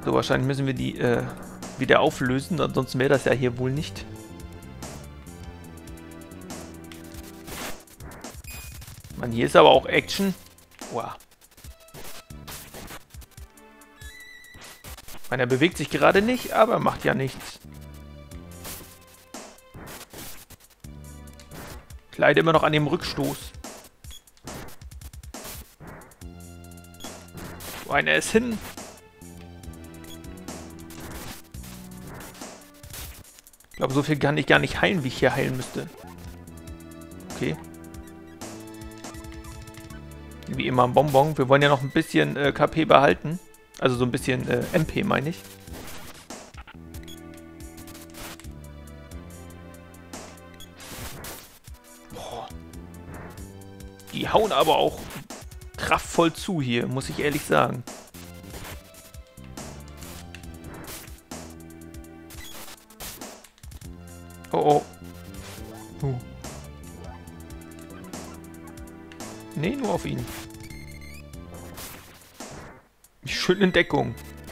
So, wahrscheinlich müssen wir die wieder auflösen, ansonsten wäre das ja hier wohl nicht. Mann, hier ist aber auch Action. Wow. Ich meine, er bewegt sich gerade nicht, aber macht ja nichts. Ich leide immer noch an dem Rückstoß. So, einer ist hin. Ich glaube, so viel kann ich gar nicht heilen, wie ich hier heilen müsste. Okay. Wie immer ein Bonbon. Wir wollen ja noch ein bisschen KP behalten. Also so ein bisschen MP, meine ich. Boah. Die hauen aber auch kraftvoll zu hier, muss ich ehrlich sagen. Oh, oh. Nee, nur auf ihn. Schön in Deckung.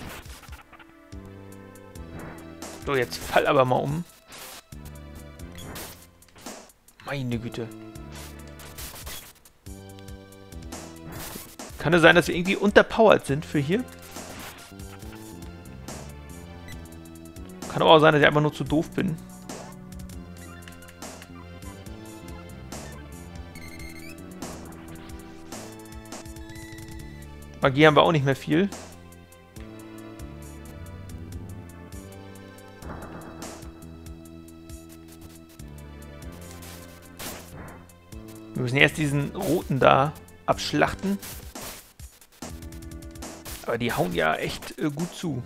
So, jetzt fall aber mal um. Meine Güte. Kann es sein, dass wir irgendwie unterpowered sind für hier? Kann aber auch sein, dass ich einfach nur zu doof bin. Magie haben wir auch nicht mehr viel. Wir müssen erst diesen roten da abschlachten. Aber die hauen ja echt gut zu.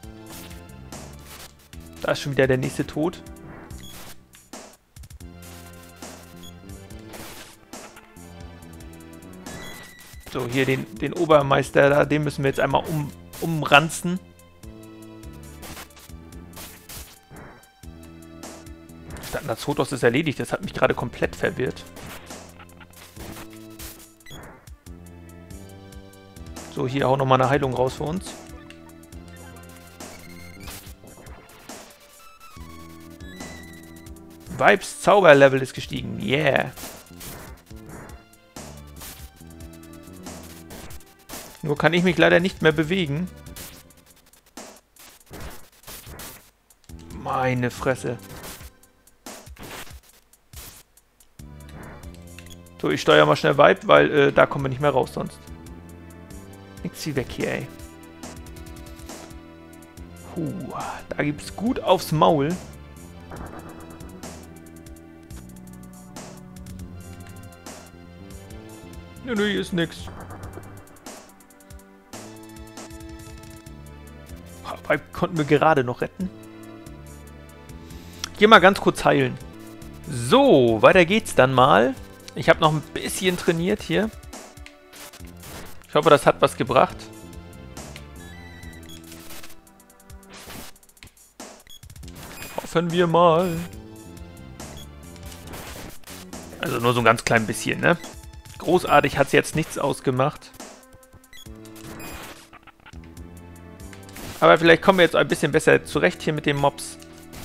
Da ist schon wieder der nächste tot. So, hier den Obermeister da, den müssen wir jetzt einmal umranzen. Thanatos ist erledigt, das hat mich gerade komplett verwirrt. So, hier auch nochmal eine Heilung raus für uns. Vibes Zauberlevel ist gestiegen. Yeah. Nur kann ich mich leider nicht mehr bewegen. Meine Fresse. So, ich steuere mal schnell Vibe, weil da kommen wir nicht mehr raus sonst. Nix wie weg hier, ey. Da gibt's gut aufs Maul. Nö, hier ist nix. Vibe konnten wir gerade noch retten. Ich geh mal ganz kurz heilen. So, weiter geht's dann mal. Ich habe noch ein bisschen trainiert hier. Ich hoffe, das hat was gebracht. Hoffen wir mal. Also nur so ein ganz klein bisschen, ne? Großartig hat es jetzt nichts ausgemacht. Aber vielleicht kommen wir jetzt ein bisschen besser zurecht hier mit den Mobs.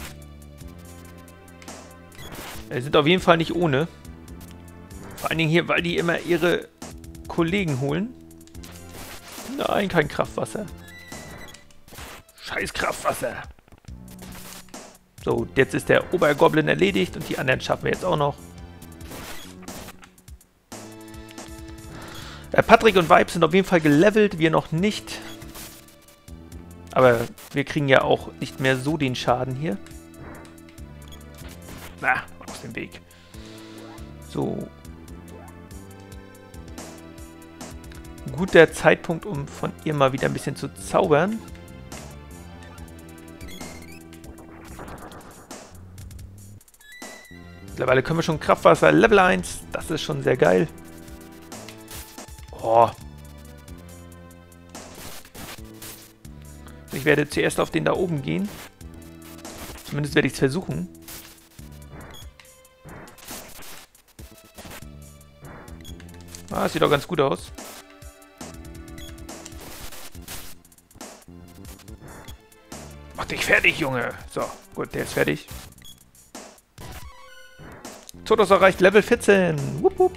Die sind auf jeden Fall nicht ohne. Vor allen Dingen hier, weil die immer ihre Kollegen holen. Nein, kein Kraftwasser. Scheiß Kraftwasser. So, jetzt ist der Obergoblin erledigt und die anderen schaffen wir jetzt auch noch. Patrick und Vibe sind auf jeden Fall gelevelt, wir noch nicht. Aber wir kriegen ja auch nicht mehr so den Schaden hier. Na, aus dem Weg. So. Guter Zeitpunkt, um von ihr mal wieder ein bisschen zu zaubern. Mittlerweile können wir schon Kraftwasser Level 1. Das ist schon sehr geil. Oh. Ich werde zuerst auf den da oben gehen. Zumindest werde ich es versuchen. Ah, sieht doch ganz gut aus. dich fertig, Junge. So, gut, der ist fertig. Zotos erreicht Level 14. Wupp, wupp.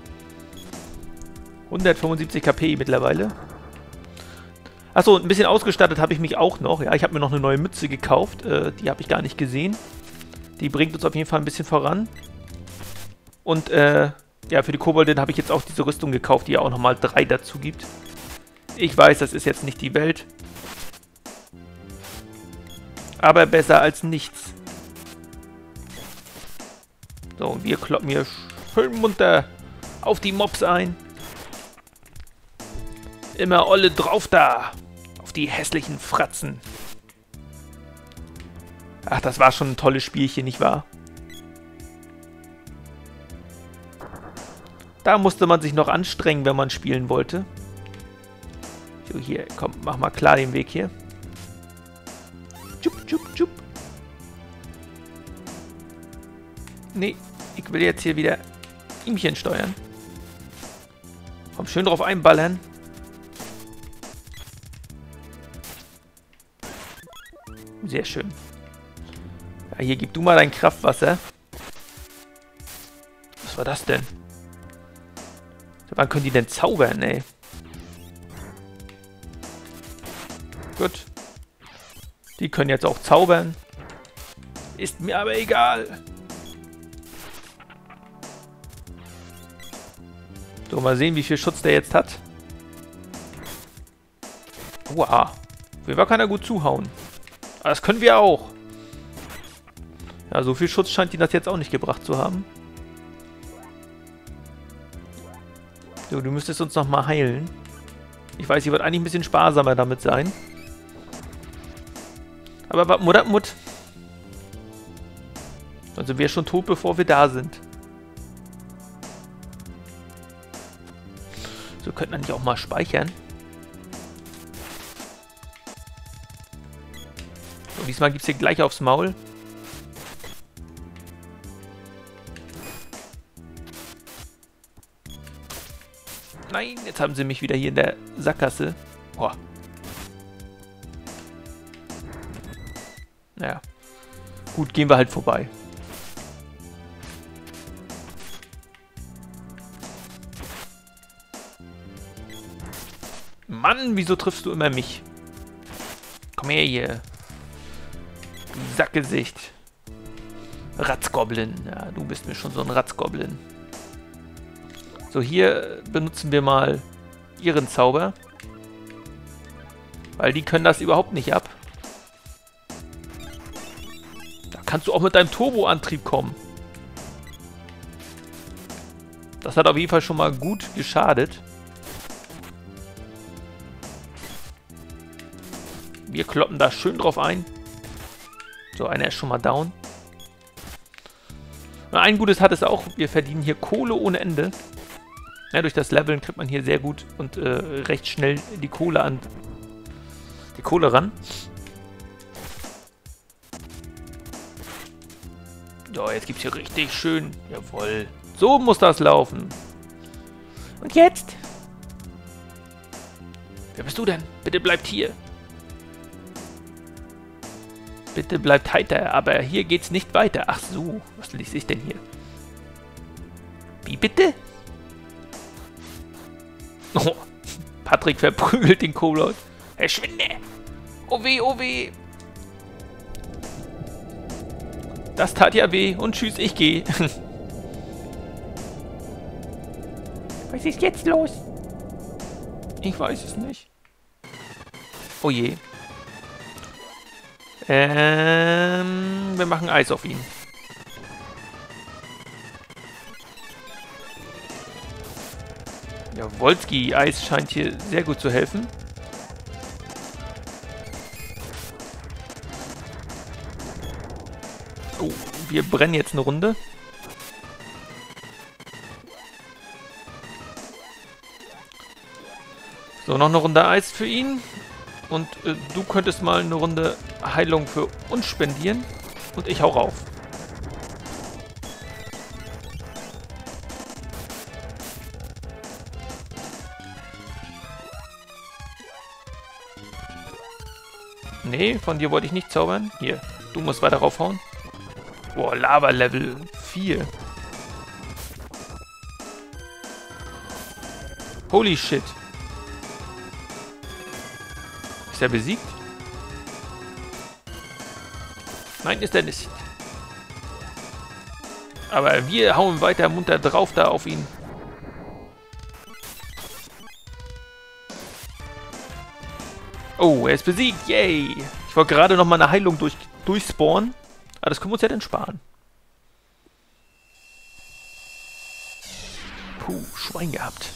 175 KP mittlerweile. Achso, ein bisschen ausgestattet habe ich mich auch noch. Ja, ich habe mir noch eine neue Mütze gekauft. Die habe ich gar nicht gesehen. Die bringt uns auf jeden Fall ein bisschen voran. Und, ja, für die Koboldin habe ich jetzt auch diese Rüstung gekauft, die ja auch nochmal 3 dazu gibt. Ich weiß, das ist jetzt nicht die Welt. Aber besser als nichts. So, und wir kloppen hier schön munter auf die Mobs ein. Immer Olle drauf da. Auf die hässlichen Fratzen. Ach, das war schon ein tolles Spielchen, nicht wahr? Da musste man sich noch anstrengen, wenn man spielen wollte. So, hier, komm, mach mal klar den Weg hier. Tschupp, tschupp, tschupp. Nee, ich will jetzt hier wieder Ihmchen steuern. Komm, schön drauf einballern. Sehr schön. Ja, hier, gib du mal dein Kraftwasser. Was war das denn? Wann können die denn zaubern, ey? Gut. Die können jetzt auch zaubern. Ist mir aber egal. So, mal sehen, wie viel Schutz der jetzt hat. Wow. Für kann er gut zuhauen. Aber das können wir auch. Ja, so viel Schutz scheint ihn das jetzt auch nicht gebracht zu haben. So, du müsstest uns noch mal heilen. Ich weiß, sie wird eigentlich ein bisschen sparsamer damit sein. Aber was Mutter. Also wir schon tot, bevor wir da sind. So, könnten wir nicht auch mal speichern. So, diesmal gibt es hier gleich aufs Maul. Nein, jetzt haben sie mich wieder hier in der Sackgasse. Boah. Naja. Gut, gehen wir halt vorbei. Mann, wieso triffst du immer mich? Komm her hier. Sackgesicht. Ratzgoblin. Ja, du bist mir schon so ein Ratzgoblin. So, hier benutzen wir mal ihren Zauber. Weil die können das überhaupt nicht ab. Da kannst du auch mit deinem Turboantrieb kommen. Das hat auf jeden Fall schon mal gut geschadet. Wir kloppen da schön drauf ein. So, einer ist schon mal down. Und ein Gutes hat es auch, wir verdienen hier Kohle ohne Ende. Ja, durch das Leveln kriegt man hier sehr gut und recht schnell die Kohle ran. So, jetzt gibt es hier richtig schön. Jawohl. So muss das laufen. Und jetzt? Wer bist du denn? Bitte bleibt hier. Bitte bleibt heiter, aber hier geht's nicht weiter. Ach so, was lese ich denn hier? Wie bitte? Oh, Patrick verprügelt den Kobold. Verschwinde! Oh weh, oh weh! Das tat ja weh und tschüss, ich gehe. Was ist jetzt los? Ich weiß es nicht. Oh je. Wir machen Eis auf ihn. Ja, Wolski-Eis scheint hier sehr gut zu helfen. Oh, wir brennen jetzt eine Runde. So, noch eine Runde Eis für ihn. Und du könntest mal eine Runde Heilung für uns spendieren. Und ich hau rauf. Nee, von dir wollte ich nicht zaubern. Hier, du musst weiter raufhauen. Boah, Lava Level 4. Holy shit. Ist er besiegt? Nein, ist er nicht. Aber wir hauen weiter munter drauf da auf ihn. Oh, er ist besiegt. Yay. Ich wollte gerade noch mal eine Heilung durchspawnen. Aber das können wir uns ja dann sparen. Puh, Schwein gehabt.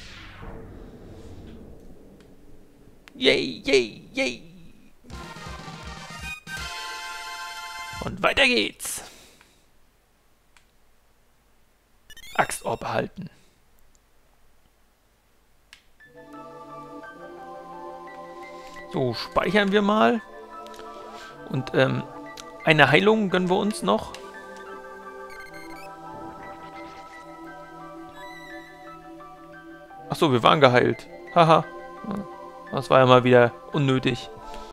Yay, yay, yay. Und weiter geht's. Axtorb behalten. So, speichern wir mal. Und eine Heilung gönnen wir uns noch. Achso, wir waren geheilt. Haha. Das war ja mal wieder unnötig.